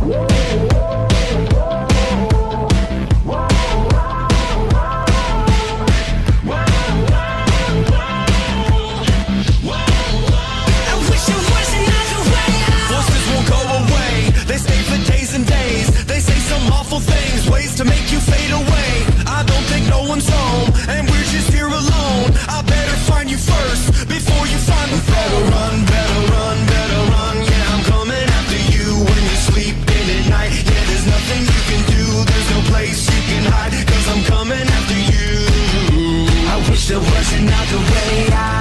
To make you fade away. I don't think no one's home, and we're just here alone. I better find you first before you find the phone. Better run, better run, better run. Yeah, I'm coming after you when you're sleeping at night. Yeah, there's nothing you can do, there's no place you can hide, 'cause I'm coming after you. I wish there was another way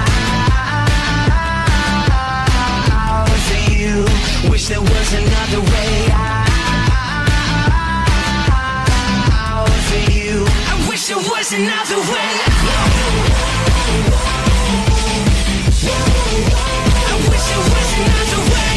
out for you. Wish there was another way out. There was another way. I wish there was another way.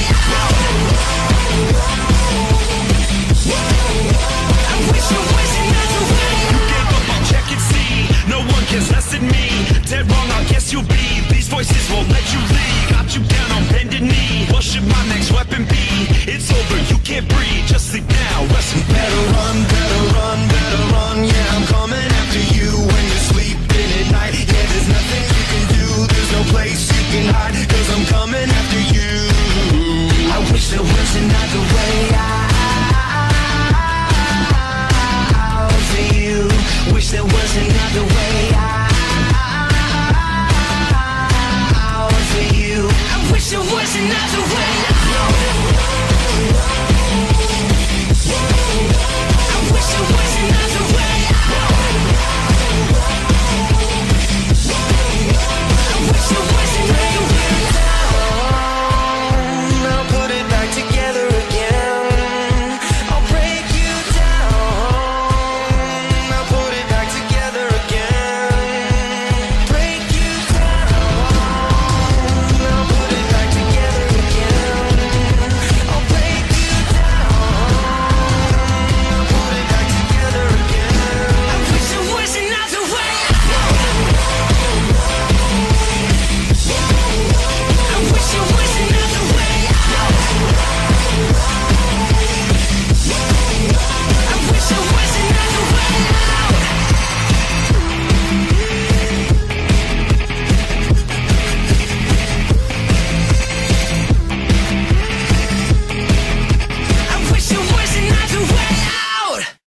I wish there was another way. You gave up, I'll check and see. No one cares less than me. Dead wrong, I guess you'll be. These voices won't let you leave. Got you down on bended knee. What should my next weapon be? It's over, you can't breathe. Just sleep now, rest in peace. Better run, better run, better run. Yeah, I'm coming after you when you're sleeping at night. Yeah, there's nothing you can do, there's no place you can hide, 'cause I'm coming after you. I wish there was another way.